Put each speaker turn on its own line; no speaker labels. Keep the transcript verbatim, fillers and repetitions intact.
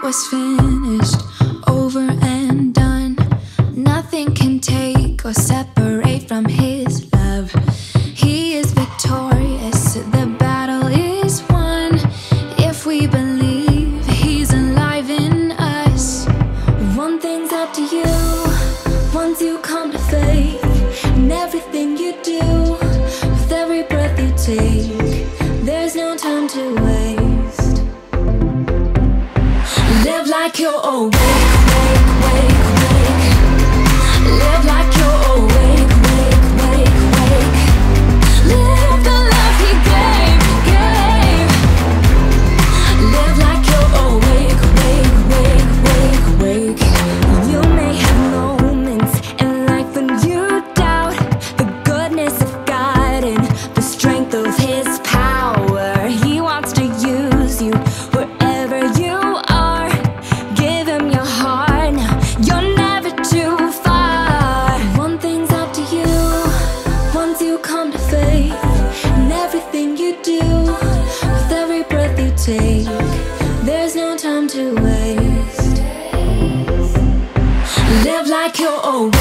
was finished, over and done. Nothing can take or separate from his love. He is victorious, the battle is won. If we believe he's alive in us. One thing's up to you, once you come to faith. In everything you do, with every breath you take, there's no time to waste. Live like you're awake, wake, wake, wake. Live like you're awake, wake, wake, wake. Live the life he gave, gave. Live like you're awake, wake, wake, wake, wake. You may have moments in life when you doubt the goodness of God and the strength of his power. He wants to use you wherever you are. Give him your heart now, you're never too far. One thing's up to you, once you come to faith. In everything you do, with every breath you take, there's no time to waste. Live like you're old.